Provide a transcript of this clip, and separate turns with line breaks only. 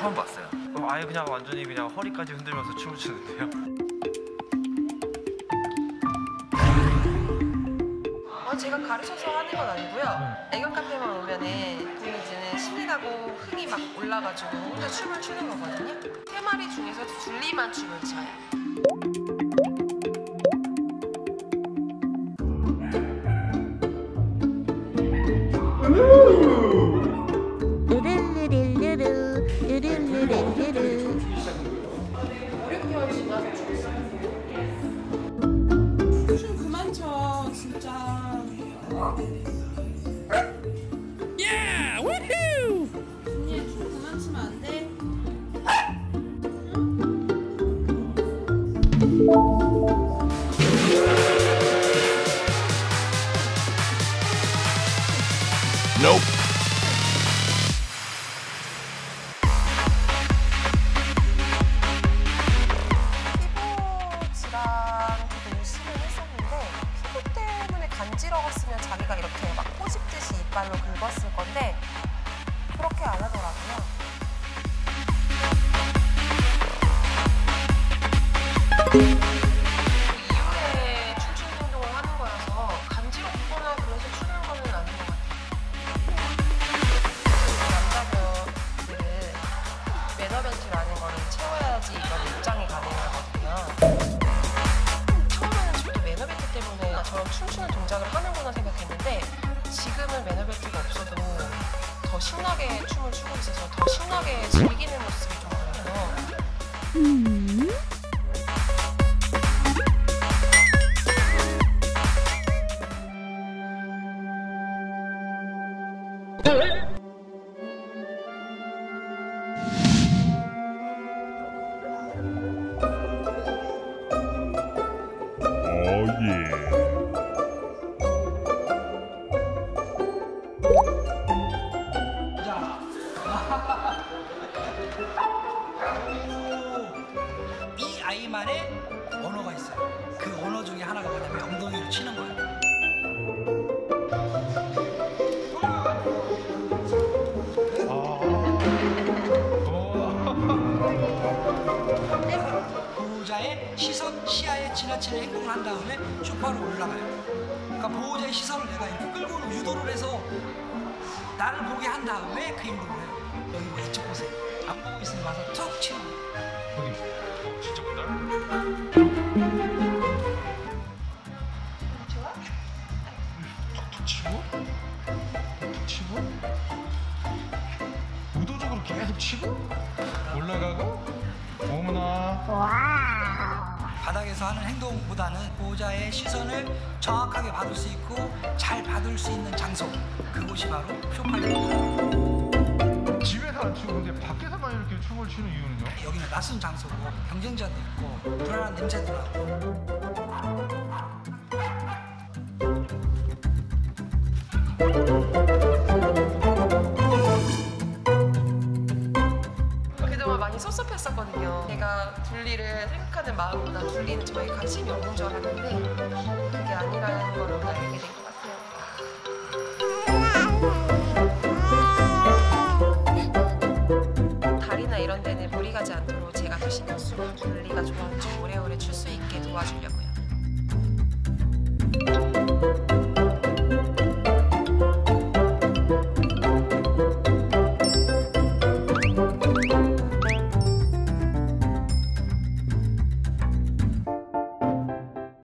처음 봤어요. 아예 그냥 완전히 그냥 허리까지 흔들면서 춤을 추는데요.
제가 가르쳐서 하는 건 아니고요. 애견 카페만 오면은 이제는 신이 나고 흥이 막 올라가지고 혼자 춤을 추는 거거든요. 3마리 중에서 둘리만 춤을 춰요.
춤 그만 춰 진짜.
Yeah! Woohoo!
언니 춤 그만 추면 안 돼?
Nope.
피부 질환도 열심히 했었는데 피부 때문에 간지러웠으면 자기가 이렇게 막 꼬집듯이 이빨로 긁었을 건데 그렇게 안 하더라고요. 이후에 춤추는 운동을 하는 거라서 간지럽거나 그래서 추는 거는 아닌 것 같아요. 남자들은 매너벨트라는 거를 채워야지 이런 입장이 가능하거든요. 처음에는 저도 매너벨트 때문에 저런 춤추는 동작을 하는구나 생각했는데 지금은 매너벨트가 없어도 더 신나게 춤을 추고 있어서 더 신나게 즐기는 모습이 좀 보여서
Oh yeah.
이 아이만의 언어가 있어요. 그 언어 중에 하나가 뭐냐면 엉덩이를 치는 거예요. 보호자의 시선, 시야에 지나치는 행동을 한 다음에 소파로 올라가요. 그러니까 보호자의 시선을 내가 이렇게 끌고 유도를 해서 나를 보게 한 다음에 그 행동을 해요. 여기 뭐 이쪽 보세요. 안 보고 있으면 와서 툭 치는 거예요.
어디? 진짜 보다. 툭툭 치고? 툭툭 치고? 의도적으로 계속 치고? 올라가고? 어머나.
바닥에서 하는 행동보다는 보호자의 시선을 정확하게 받을 수 있고 잘 받을 수 있는 장소, 그곳이 바로 쇼파입니다.
집에서 안 추고 근데 밖에서만 이렇게 춤을 추는 이유는요?
여기는 낯선 장소고 경쟁자도 있고 불안한 냄새도 나고.
그동안 많이 섭섭했었거든요. 제가 둘리를 생각하는 마음보다 둘리는 저에게 관심이 없는 줄 알았는데 그게 아니라는